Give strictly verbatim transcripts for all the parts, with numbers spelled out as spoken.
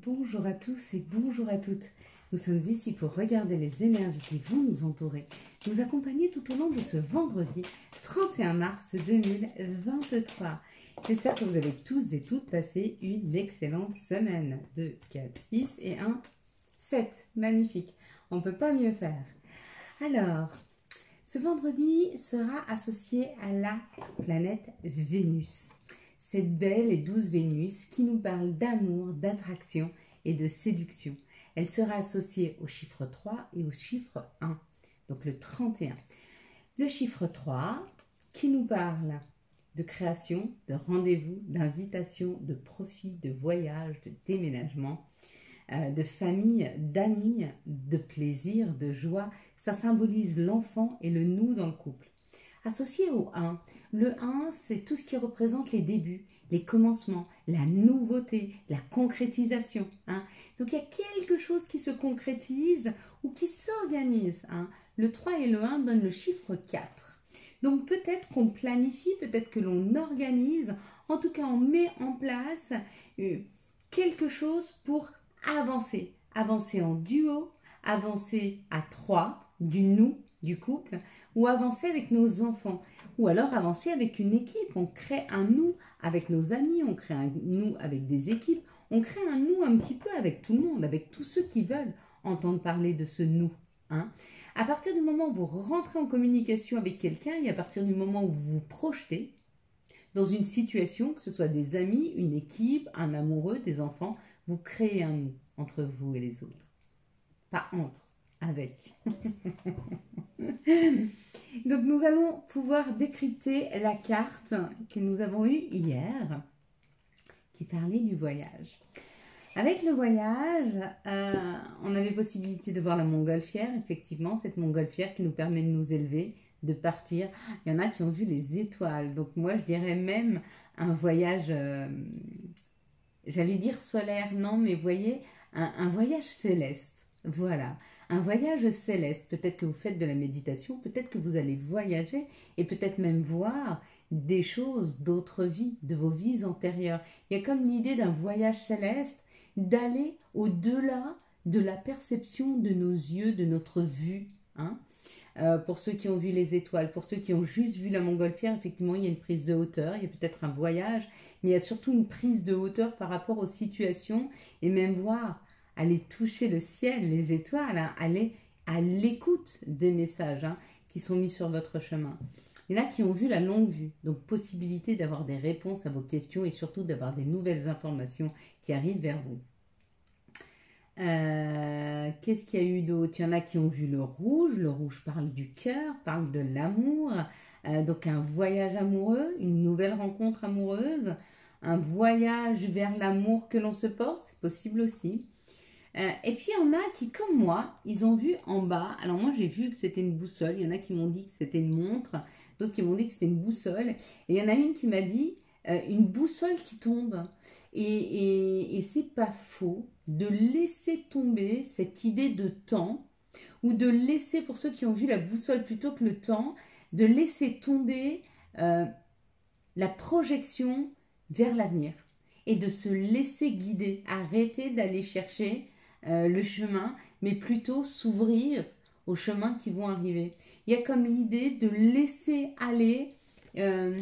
Bonjour à tous et bonjour à toutes. Nous sommes ici pour regarder les énergies qui vont nous entourer, nous accompagner tout au long de ce vendredi trente et un mars deux mille vingt-trois. J'espère que vous avez tous et toutes passé une excellente semaine. deux, quatre, six et un, sept. Magnifique. On ne peut pas mieux faire. Alors, ce vendredi sera associé à la planète Vénus. Cette belle et douce Vénus qui nous parle d'amour, d'attraction et de séduction. Elle sera associée au chiffre trois et au chiffre un, donc le trente et un. Le chiffre trois qui nous parle de création, de rendez-vous, d'invitation, de profit, de voyage, de déménagement, euh, de famille, d'amis, de plaisir, de joie. Ça symbolise l'enfant et le nous dans le couple. Associé au un, le un, c'est tout ce qui représente les débuts, les commencements, la nouveauté, la concrétisation. Hein. Donc il y a quelque chose qui se concrétise ou qui s'organise. Hein. Le trois et le un donnent le chiffre quatre. Donc peut-être qu'on planifie, peut-être que l'on organise, en tout cas on met en place euh, quelque chose pour avancer. Avancer en duo, avancer à trois, du nous, du couple, ou avancer avec nos enfants, ou alors avancer avec une équipe. On crée un nous avec nos amis, on crée un nous avec des équipes, on crée un nous un petit peu avec tout le monde, avec tous ceux qui veulent entendre parler de ce nous. Hein. À partir du moment où vous rentrez en communication avec quelqu'un et à partir du moment où vous vous projetez dans une situation, que ce soit des amis, une équipe, un amoureux, des enfants, vous créez un nous entre vous et les autres. Pas entre, avec. Donc nous allons pouvoir décrypter la carte que nous avons eue hier qui parlait du voyage. Avec le voyage, euh, on avait possibilité de voir la montgolfière, effectivement, cette montgolfière qui nous permet de nous élever, de partir. Il y en a qui ont vu les étoiles, donc moi je dirais même un voyage, euh, j'allais dire solaire, non, mais vous voyez, un, un voyage céleste, voilà. Un voyage céleste, peut-être que vous faites de la méditation, peut-être que vous allez voyager et peut-être même voir des choses d'autres vies, de vos vies antérieures. Il y a comme l'idée d'un voyage céleste, d'aller au-delà de la perception de nos yeux, de notre vue. Hein. Euh, pour ceux qui ont vu les étoiles, pour ceux qui ont juste vu la montgolfière, effectivement, il y a une prise de hauteur, il y a peut-être un voyage, mais il y a surtout une prise de hauteur par rapport aux situations et même voir aller toucher le ciel, les étoiles, hein, aller à l'écoute des messages hein, qui sont mis sur votre chemin. Il y en a qui ont vu la longue vue, donc possibilité d'avoir des réponses à vos questions et surtout d'avoir des nouvelles informations qui arrivent vers vous. Euh, Qu'est-ce qu'il y a eu d'autre? Il y en a qui ont vu le rouge. Le rouge parle du cœur, parle de l'amour. Euh, donc un voyage amoureux, une nouvelle rencontre amoureuse, un voyage vers l'amour que l'on se porte, c'est possible aussi. Euh, et puis, il y en a qui, comme moi, ils ont vu en bas. Alors, moi, j'ai vu que c'était une boussole. Il y en a qui m'ont dit que c'était une montre. D'autres qui m'ont dit que c'était une boussole. Et il y en a une qui m'a dit euh, une boussole qui tombe. Et, et, et c'est pas faux de laisser tomber cette idée de temps ou de laisser, pour ceux qui ont vu la boussole plutôt que le temps, de laisser tomber euh, la projection vers l'avenir et de se laisser guider. Arrêter d'aller chercher Euh, le chemin, mais plutôt s'ouvrir aux chemins qui vont arriver. Il y a comme l'idée de laisser aller euh,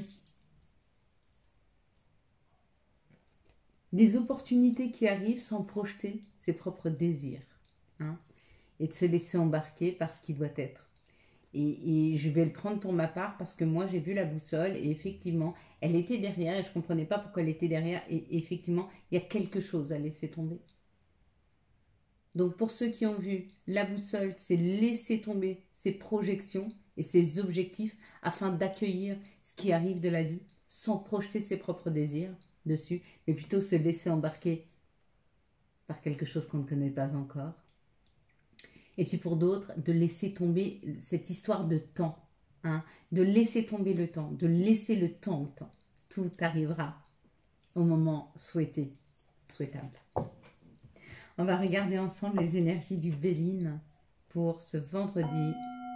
des opportunités qui arrivent sans projeter ses propres désirs. Hein, et de se laisser embarquer par ce qui doit être. Et, et je vais le prendre pour ma part parce que moi j'ai vu la boussole et effectivement elle était derrière et je ne comprenais pas pourquoi elle était derrière et, et effectivement il y a quelque chose à laisser tomber. Donc pour ceux qui ont vu la boussole, c'est laisser tomber ses projections et ses objectifs afin d'accueillir ce qui arrive de la vie sans projeter ses propres désirs dessus, mais plutôt se laisser embarquer par quelque chose qu'on ne connaît pas encore. Et puis pour d'autres, de laisser tomber cette histoire de temps, hein, de laisser tomber le temps, de laisser le temps au temps. Tout arrivera au moment souhaité, souhaitable. On va regarder ensemble les énergies du Béline pour ce vendredi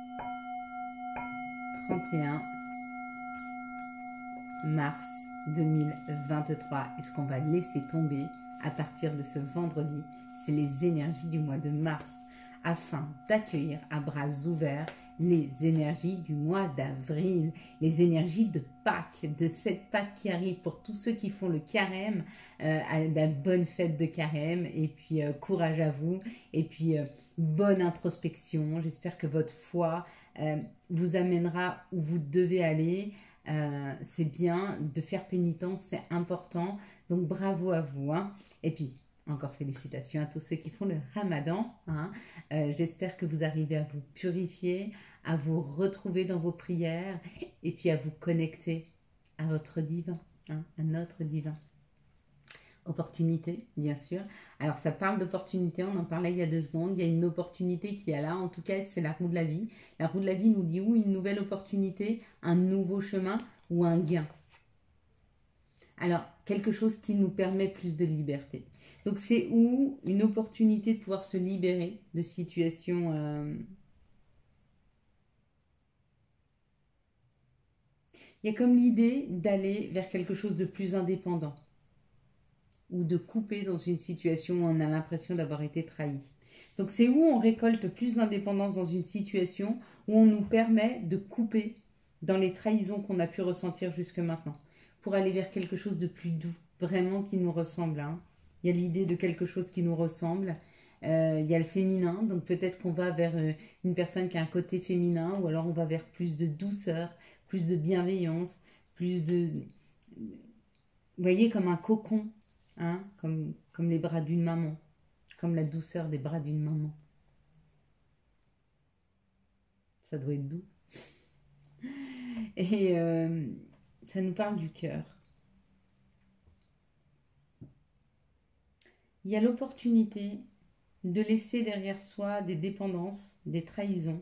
trente et un mars deux mille vingt-trois. Est-ce qu'on va laisser tomber à partir de ce vendredi, c'est les énergies du mois de mars, afin d'accueillir à bras ouverts les énergies du mois d'avril, les énergies de Pâques, de cette Pâques qui arrive pour tous ceux qui font le carême, euh, à, bah, bonne fête de carême, et puis euh, courage à vous, et puis euh, bonne introspection. J'espère que votre foi euh, vous amènera où vous devez aller. Euh, c'est bien de faire pénitence, c'est important, donc bravo à vous, hein. Et puis encore félicitations à tous ceux qui font le ramadan, hein. Euh, j'espère que vous arrivez à vous purifier, à vous retrouver dans vos prières et puis à vous connecter à votre divin, hein, à notre divin. Opportunité, bien sûr. Alors ça parle d'opportunité, on en parlait il y a deux secondes, il y a une opportunité qui est là, en tout cas c'est la roue de la vie. La roue de la vie nous dit où une nouvelle opportunité, un nouveau chemin ou un gain. Alors, quelque chose qui nous permet plus de liberté. Donc, c'est où une opportunité de pouvoir se libérer de situations... Euh... Il y a comme l'idée d'aller vers quelque chose de plus indépendant ou de couper dans une situation où on a l'impression d'avoir été trahi. Donc, c'est où on récolte plus d'indépendance dans une situation où on nous permet de couper dans les trahisons qu'on a pu ressentir jusque maintenant, pour aller vers quelque chose de plus doux, vraiment qui nous ressemble, hein. Il y a l'idée de quelque chose qui nous ressemble. Euh, il y a le féminin, donc peut-être qu'on va vers euh, une personne qui a un côté féminin, ou alors on va vers plus de douceur, plus de bienveillance, plus de... Vous voyez, comme un cocon, hein, comme, comme les bras d'une maman, comme la douceur des bras d'une maman. Ça doit être doux. Et euh, ça nous parle du cœur. Il y a l'opportunité de laisser derrière soi des dépendances, des trahisons,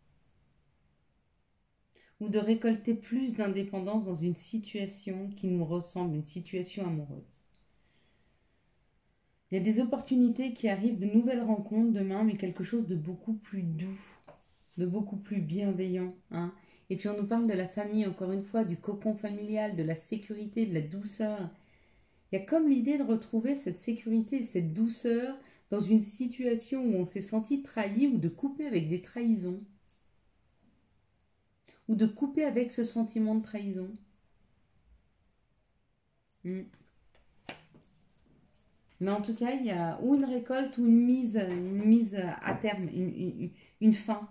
ou de récolter plus d'indépendance dans une situation qui nous ressemble, une situation amoureuse. Il y a des opportunités qui arrivent, de nouvelles rencontres demain, mais quelque chose de beaucoup plus doux, de beaucoup plus bienveillant, hein. Et puis on nous parle de la famille, encore une fois, du cocon familial, de la sécurité, de la douceur. Il y a comme l'idée de retrouver cette sécurité, cette douceur dans une situation où on s'est senti trahi, ou de couper avec des trahisons, ou de couper avec ce sentiment de trahison. Hmm. Mais en tout cas, il y a ou une récolte ou une mise, une mise à terme, une, une, une fin.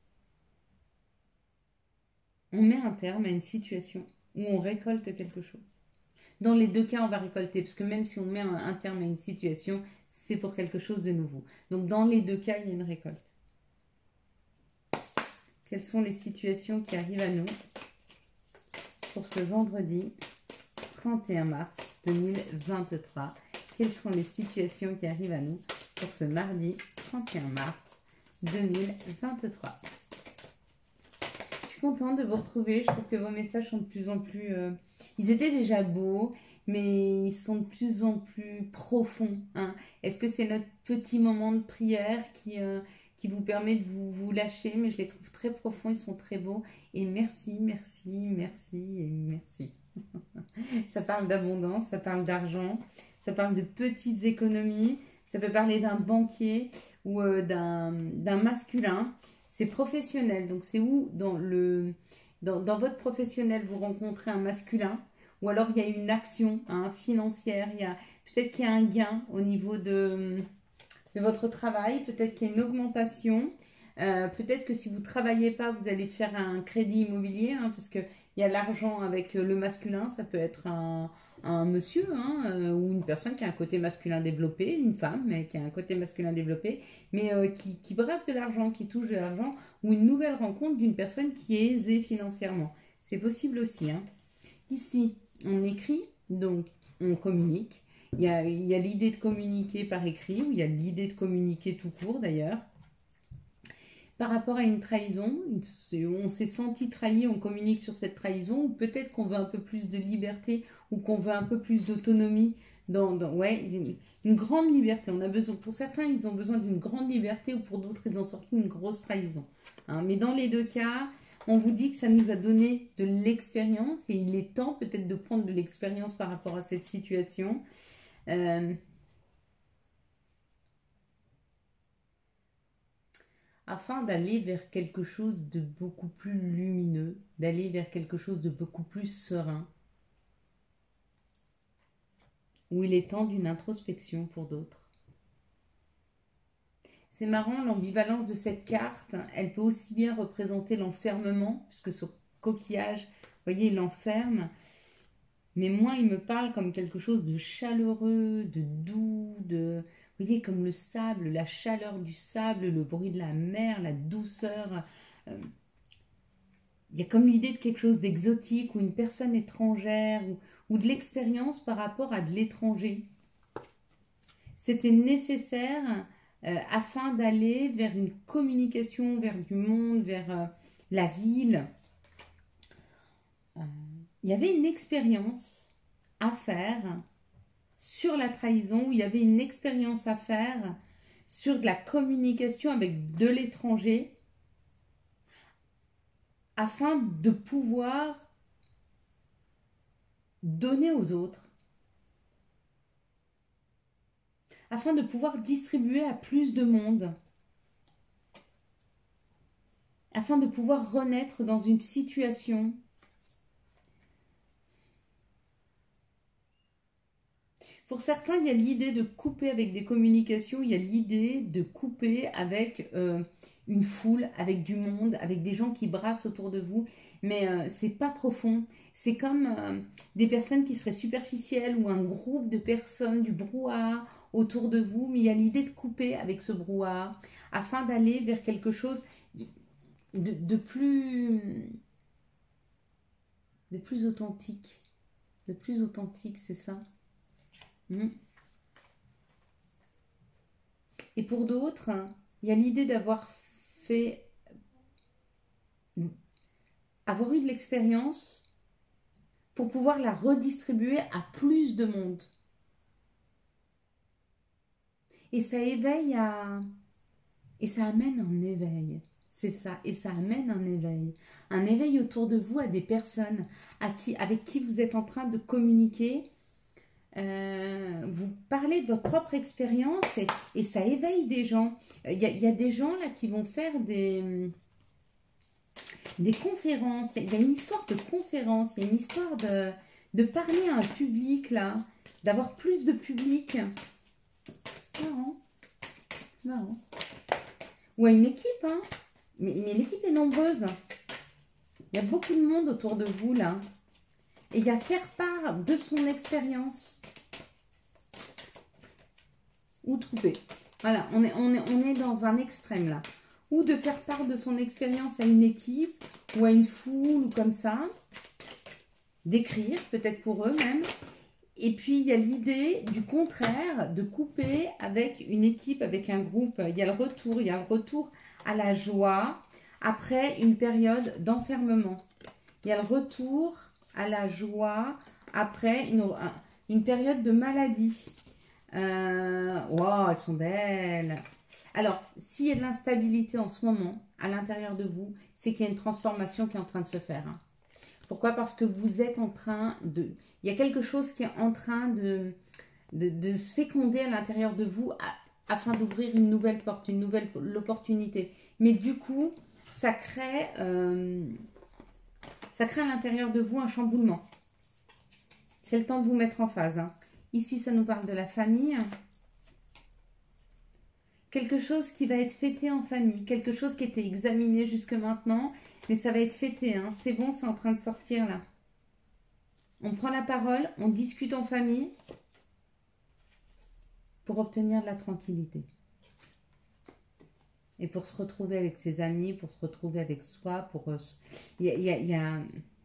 On met un terme à une situation où on récolte quelque chose. Dans les deux cas, on va récolter, parce que même si on met un, un terme à une situation, c'est pour quelque chose de nouveau. Donc, dans les deux cas, il y a une récolte. Quelles sont les situations qui arrivent à nous pour ce vendredi trente et un mars deux mille vingt-trois? Quelles sont les situations qui arrivent à nous pour ce mardi trente et un mars deux mille vingt-trois? Je suis contente de vous retrouver. Je trouve que vos messages sont de plus en plus... Euh, ils étaient déjà beaux, mais ils sont de plus en plus profonds, hein. Est-ce que c'est notre petit moment de prière qui, euh, qui vous permet de vous, vous lâcher? Mais je les trouve très profonds, ils sont très beaux. Et merci, merci, merci et merci. Ça parle d'abondance, ça parle d'argent, ça parle de petites économies, ça peut parler d'un banquier ou euh, d'un d'un masculin. C'est professionnel, donc c'est où dans, le, dans, dans votre professionnel vous rencontrez un masculin, ou alors il y a une action, hein, financière, il y a peut-être qu'il y a un gain au niveau de, de votre travail, peut-être qu'il y a une augmentation, euh, peut-être que si vous ne travaillez pas, vous allez faire un crédit immobilier, hein, parce qu'il y a l'argent avec le masculin, ça peut être un, un monsieur, hein, euh, ou une personne qui a un côté masculin développé, une femme mais qui a un côté masculin développé, mais euh, qui, qui brave de l'argent, qui touche de l'argent, ou une nouvelle rencontre d'une personne qui est aisée financièrement. C'est possible aussi, hein. Ici, on écrit, donc on communique. Il y a, il y a l'idée de communiquer par écrit, ou il y a l'idée de communiquer tout court d'ailleurs. Par rapport à une trahison, on s'est senti trahi, on communique sur cette trahison, ou peut-être qu'on veut un peu plus de liberté, ou qu'on veut un peu plus d'autonomie, dans, dans, ouais, une grande liberté. On a besoin, pour certains, ils ont besoin d'une grande liberté, ou pour d'autres, ils ont sorti une grosse trahison, hein. Mais dans les deux cas, on vous dit que ça nous a donné de l'expérience, et il est temps peut-être de prendre de l'expérience par rapport à cette situation. Euh, afin d'aller vers quelque chose de beaucoup plus lumineux, d'aller vers quelque chose de beaucoup plus serein, où il est temps d'une introspection pour d'autres. C'est marrant, l'ambivalence de cette carte, elle peut aussi bien représenter l'enfermement, puisque ce coquillage, vous voyez, il l'enferme, mais moi, il me parle comme quelque chose de chaleureux, de doux, de... Vous voyez, comme le sable, la chaleur du sable, le bruit de la mer, la douceur. Euh, il y a comme l'idée de quelque chose d'exotique, ou une personne étrangère, ou, ou de l'expérience par rapport à de l'étranger. C'était nécessaire euh, afin d'aller vers une communication, vers du monde, vers euh, la ville. Euh, il y avait une expérience à faire sur la trahison, où il y avait une expérience à faire sur de la communication avec de l'étranger, afin de pouvoir donner aux autres, afin de pouvoir distribuer à plus de monde, afin de pouvoir renaître dans une situation Pour certains, il y a l'idée de couper avec des communications, il y a l'idée de couper avec euh, une foule, avec du monde, avec des gens qui brassent autour de vous, mais euh, c'est pas profond. C'est comme euh, des personnes qui seraient superficielles ou un groupe de personnes, du brouhaha autour de vous, mais il y a l'idée de couper avec ce brouhaha afin d'aller vers quelque chose de, de plus de plus authentique. De plus authentique, c'est ça. Mm. Et pour d'autres, il y a l'idée d'avoir fait, avoir eu de l'expérience pour pouvoir la redistribuer à plus de monde. Et ça éveille à... Et ça amène un éveil. C'est ça. Et ça amène un éveil. Un éveil autour de vous à des personnes à qui, avec qui vous êtes en train de communiquer. Euh, vous parlez de votre propre expérience et, et ça éveille des gens. Il y, a, il y a des gens là qui vont faire des, des conférences. Il y a une histoire de conférence, il y a une histoire de, de parler à un public là, d'avoir plus de public. Marrant. Marrant. Ou à une équipe, hein. Mais, mais l'équipe est nombreuse. Il y a beaucoup de monde autour de vous là. Et il y a faire part de son expérience. Ou de couper. Voilà, on est, on, est, on est dans un extrême là. Ou de faire part de son expérience à une équipe, ou à une foule, ou comme ça. D'écrire, peut-être pour eux même. Et puis, il y a l'idée du contraire, de couper avec une équipe, avec un groupe. Il y a le retour, il y a le retour à la joie après une période d'enfermement. Il y a le retour à la joie après une, une période de maladie. Euh, wow, elles sont belles. Alors, s'il y a de l'instabilité en ce moment à l'intérieur de vous, c'est qu'il y a une transformation qui est en train de se faire. Hein. Pourquoi? Parce que vous êtes en train de... Il y a quelque chose qui est en train de, de, de se féconder à l'intérieur de vous à, afin d'ouvrir une nouvelle porte, une nouvelle opportunité. Mais du coup, ça crée, euh, ça crée à l'intérieur de vous un chamboulement. C'est le temps de vous mettre en phase. Hein. Ici, ça nous parle de la famille. Quelque chose qui va être fêté en famille. Quelque chose qui était examiné jusque maintenant. Mais ça va être fêté. Hein. C'est bon, c'est en train de sortir là. On prend la parole, on discute en famille pour obtenir de la tranquillité. Et pour se retrouver avec ses amis, pour se retrouver avec soi, pour... Il y a... Il y a, il y a...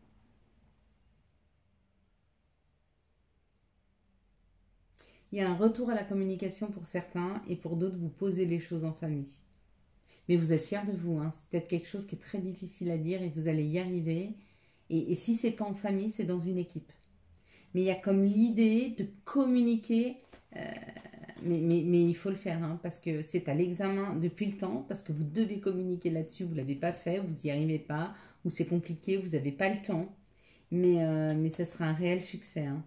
Il y a un retour à la communication pour certains et pour d'autres, vous posez les choses en famille. Mais vous êtes fiers de vous. Hein. C'est peut-être quelque chose qui est très difficile à dire et vous allez y arriver. Et, et si ce n'est pas en famille, c'est dans une équipe. Mais il y a comme l'idée de communiquer, euh, mais, mais, mais il faut le faire, hein, parce que c'est à l'examen depuis le temps, parce que vous devez communiquer là-dessus, vous ne l'avez pas fait, vous n'y arrivez pas, ou c'est compliqué, vous n'avez pas le temps. Mais, euh, mais ce sera un réel succès. Hein.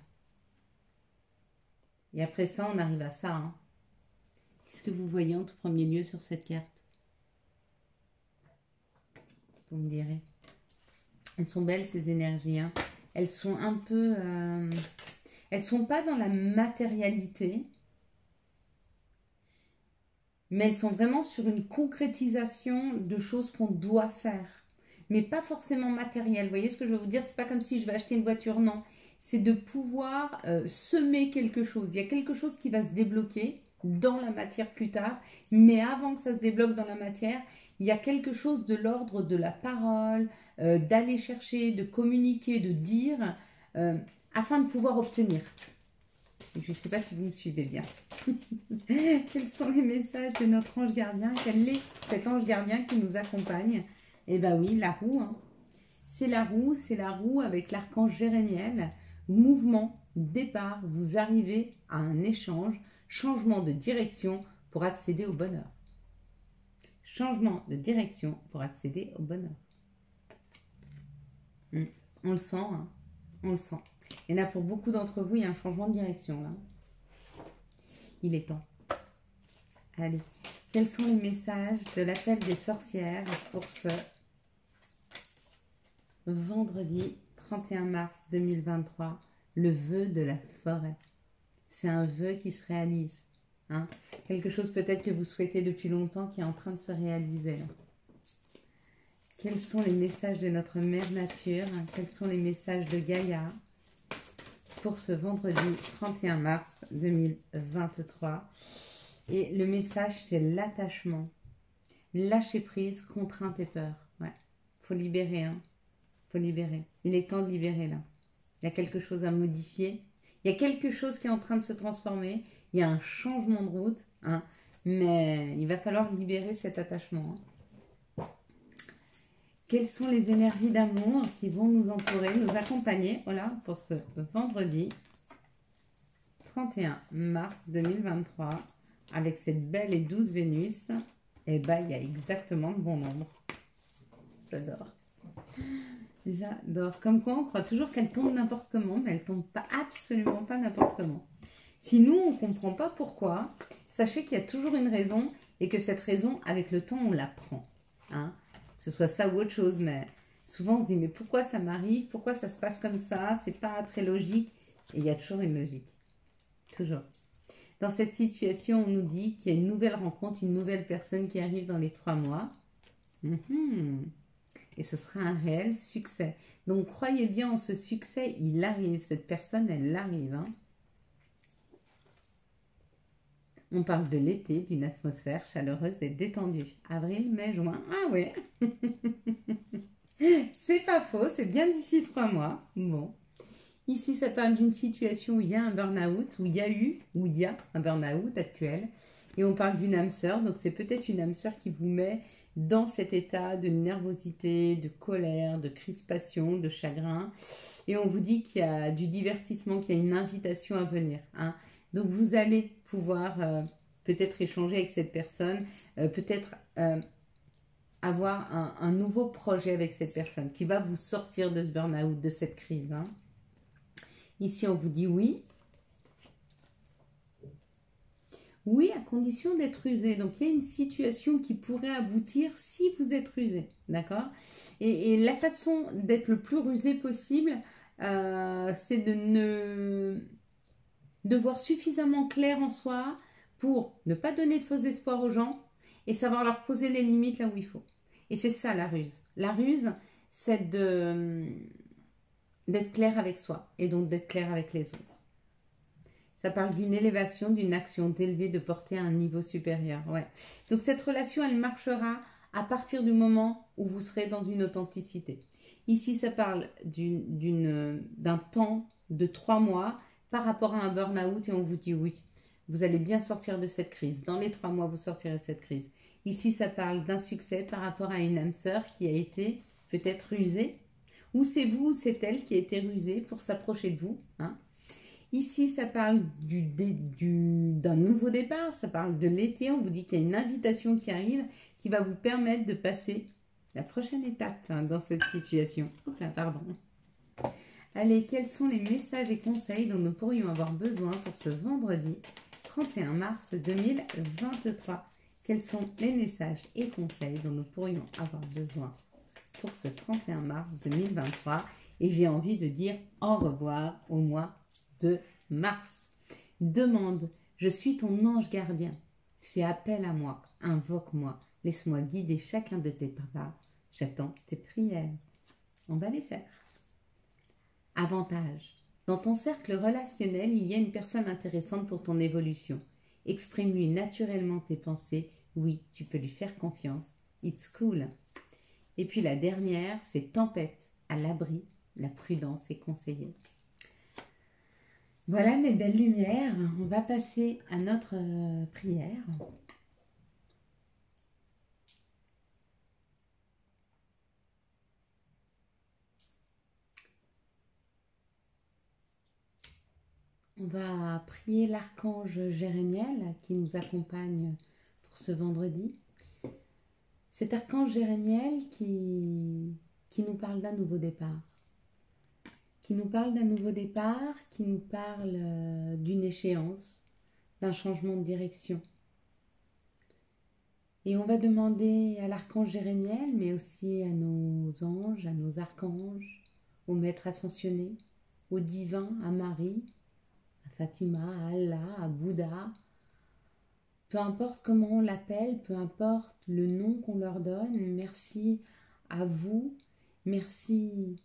Et après ça, on arrive à ça. Hein. Qu'est-ce que vous voyez en tout premier lieu sur cette carte? vous me direz. Elles sont belles, ces énergies. Hein. Elles sont un peu... Euh, elles ne sont pas dans la matérialité, mais elles sont vraiment sur une concrétisation de choses qu'on doit faire. Mais pas forcément matérielles. Vous voyez ce que je veux vous dire? C'est pas comme si je vais acheter une voiture, non. C'est de pouvoir euh, semer quelque chose. Il y a quelque chose qui va se débloquer dans la matière plus tard, mais avant que ça se débloque dans la matière, il y a quelque chose de l'ordre de la parole, euh, d'aller chercher, de communiquer, de dire, euh, afin de pouvoir obtenir. Je ne sais pas si vous me suivez bien. Quels sont les messages de notre ange gardien? Quel est cet ange gardien qui nous accompagne? Eh bien oui, la roue. Hein. C'est la roue, c'est la roue avec l'archange Jérémiel. Mouvement, départ, vous arrivez à un échange, changement de direction pour accéder au bonheur. Changement de direction pour accéder au bonheur. Hum, on le sent, hein, on le sent. Et là, pour beaucoup d'entre vous, il y a un changement de direction. Là. Il est temps. Allez, quels sont les messages de l'appel des sorcières pour ce vendredi trente et un mars deux mille vingt-trois, le vœu de la forêt. C'est un vœu qui se réalise. Hein? Quelque chose peut-être que vous souhaitez depuis longtemps qui est en train de se réaliser. Là. Quels sont les messages de notre mère nature? Quels sont les messages de Gaïa pour ce vendredi trente et un mars deux mille vingt-trois? Et le message, c'est l'attachement. Lâcher prise, contrainte et peur. Ouais, faut libérer, hein. Faut libérer. Il est temps de libérer, là. Il y a quelque chose à modifier. Il y a quelque chose qui est en train de se transformer. Il y a un changement de route, hein. Mais il va falloir libérer cet attachement. Hein. Quelles sont les énergies d'amour qui vont nous entourer, nous accompagner, voilà, pour ce vendredi trente et un mars deux mille vingt-trois, avec cette belle et douce Vénus? Eh bien, il y a exactement le bon nombre. J'adore. J'adore. Comme quoi, on croit toujours qu'elle tombe n'importe comment, mais elle ne tombe pas, absolument pas n'importe comment. Si nous, on ne comprend pas pourquoi, sachez qu'il y a toujours une raison et que cette raison, avec le temps, on la prend. Hein? Que ce soit ça ou autre chose, mais souvent, on se dit, mais pourquoi ça m'arrive? Pourquoi ça se passe comme ça? C'est pas très logique. Et il y a toujours une logique. Toujours. Dans cette situation, on nous dit qu'il y a une nouvelle rencontre, une nouvelle personne qui arrive dans les trois mois. Mmh. Et ce sera un réel succès. Donc, croyez bien en ce succès, il arrive. Cette personne, elle arrive. Hein. On parle de l'été, d'une atmosphère chaleureuse et détendue. Avril, mai, juin. Ah ouais. C'est pas faux, c'est bien d'ici trois mois. Bon. Ici, ça parle d'une situation où il y a un burn-out, où il y a eu, où il y a un burn-out actuel. Et on parle d'une âme sœur, donc c'est peut-être une âme sœur qui vous met dans cet état de nervosité, de colère, de crispation, de chagrin. Et on vous dit qu'il y a du divertissement, qu'il y a une invitation à venir. Hein. Donc vous allez pouvoir euh, peut-être échanger avec cette personne, euh, peut-être euh, avoir un, un nouveau projet avec cette personne qui va vous sortir de ce burn-out, de cette crise. Hein. Ici, on vous dit oui. Oui, à condition d'être rusé. Donc, il y a une situation qui pourrait aboutir si vous êtes rusé. D'accord? et, et la façon d'être le plus rusé possible, euh, c'est de ne... de voir suffisamment clair en soi pour ne pas donner de faux espoirs aux gens et savoir leur poser les limites là où il faut. Et c'est ça la ruse. La ruse, c'est de... d'être clair avec soi et donc d'être clair avec les autres. Ça parle d'une élévation, d'une action, d'élever, de porter à un niveau supérieur. Ouais. Donc cette relation, elle marchera à partir du moment où vous serez dans une authenticité. Ici, ça parle d'une, d'une, d'un temps de trois mois par rapport à un burn-out et on vous dit oui, vous allez bien sortir de cette crise. Dans les trois mois, vous sortirez de cette crise. Ici, ça parle d'un succès par rapport à une âme sœur qui a été peut-être rusée. Ou c'est vous, ou c'est elle qui a été rusée pour s'approcher de vous. Hein. Ici, ça parle du, du, d'un nouveau départ, ça parle de l'été. On vous dit qu'il y a une invitation qui arrive qui va vous permettre de passer la prochaine étape hein, dans cette situation. Oups là, pardon. Allez, quels sont les messages et conseils dont nous pourrions avoir besoin pour ce vendredi trente et un mars deux mille vingt-trois? Quels sont les messages et conseils dont nous pourrions avoir besoin pour ce trente et un mars deux mille vingt-trois. Et j'ai envie de dire au revoir au mois de mars. Demande, je suis ton ange gardien. Fais appel à moi, invoque-moi. Laisse-moi guider chacun de tes pas. J'attends tes prières. On va les faire. Avantage. Dans ton cercle relationnel, il y a une personne intéressante pour ton évolution. Exprime-lui naturellement tes pensées. Oui, tu peux lui faire confiance. It's cool. Et puis la dernière, c'est tempête. À l'abri, la prudence est conseillée. Voilà mes belles lumières. On va passer à notre euh, prière. On va prier l'archange Jérémiel qui nous accompagne pour ce vendredi. Cet archange Jérémiel qui, qui nous parle d'un nouveau départ. Qui nous parle d'un nouveau départ, qui nous parle d'une échéance, d'un changement de direction. Et on va demander à l'archange Jérémiel, mais aussi à nos anges, à nos archanges, au maître ascensionné, au divin, à Marie, à Fatima, à Allah, à Bouddha, peu importe comment on l'appelle, peu importe le nom qu'on leur donne, merci à vous, merci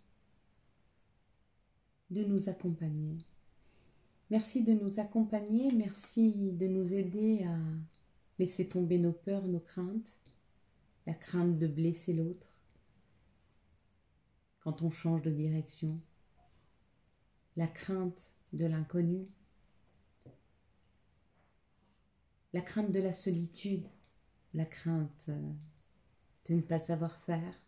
de nous accompagner. Merci de nous accompagner, merci de nous aider à laisser tomber nos peurs, nos craintes, la crainte de blesser l'autre quand on change de direction, la crainte de l'inconnu, la crainte de la solitude, la crainte de ne pas savoir faire,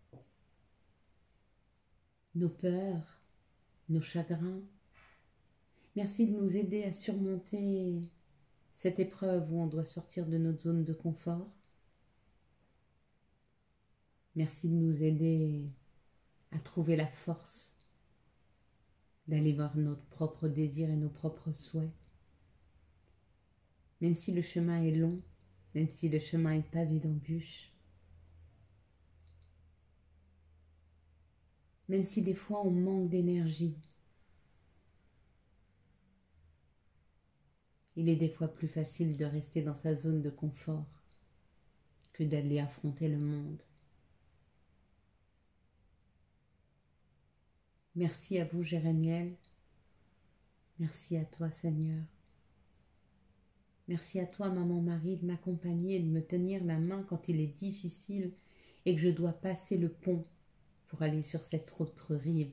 nos peurs, nos chagrins. Merci de nous aider à surmonter cette épreuve où on doit sortir de notre zone de confort. Merci de nous aider à trouver la force d'aller voir notre propre désir et nos propres souhaits. Même si le chemin est long, même si le chemin est pavé d'embûches, même si des fois on manque d'énergie, il est des fois plus facile de rester dans sa zone de confort que d'aller affronter le monde. Merci à vous, Jérémiel. Merci à toi, Seigneur. Merci à toi, Maman Marie, de m'accompagner et de me tenir la main quand il est difficile et que je dois passer le pont pour aller sur cette autre rive.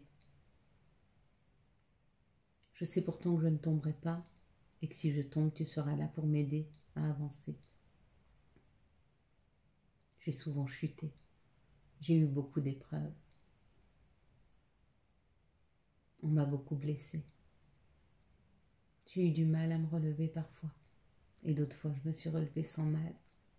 Je sais pourtant que je ne tomberai pas et que si je tombe, tu seras là pour m'aider à avancer. J'ai souvent chuté. J'ai eu beaucoup d'épreuves. On m'a beaucoup blessée. J'ai eu du mal à me relever parfois. Et d'autres fois, je me suis relevée sans mal.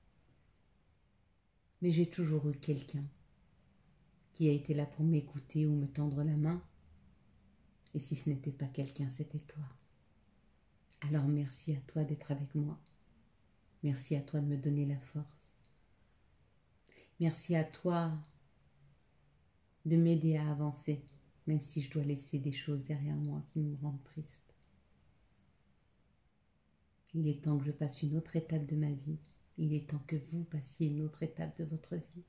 Mais j'ai toujours eu quelqu'un qui a été là pour m'écouter ou me tendre la main. Et si ce n'était pas quelqu'un, c'était toi. Alors merci à toi d'être avec moi. Merci à toi de me donner la force. Merci à toi de m'aider à avancer, même si je dois laisser des choses derrière moi qui me rendent triste. Il est temps que je passe une autre étape de ma vie. Il est temps que vous passiez une autre étape de votre vie.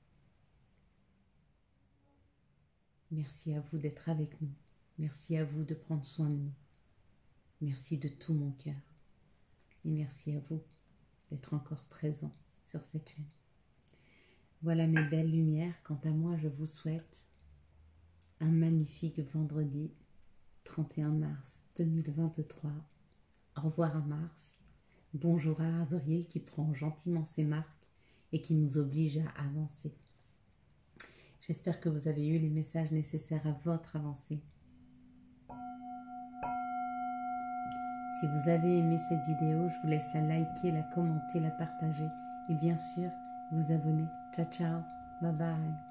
Merci à vous d'être avec nous. Merci à vous de prendre soin de nous. Merci de tout mon cœur. Et merci à vous d'être encore présent sur cette chaîne. Voilà mes belles lumières. Quant à moi, je vous souhaite un magnifique vendredi trente et un mars deux mille vingt-trois. Au revoir à Mars. Bonjour à Avril qui prend gentiment ses marques et qui nous oblige à avancer. J'espère que vous avez eu les messages nécessaires à votre avancée. Si vous avez aimé cette vidéo, je vous laisse la liker, la commenter, la partager et bien sûr vous abonner. Ciao, ciao. Bye bye.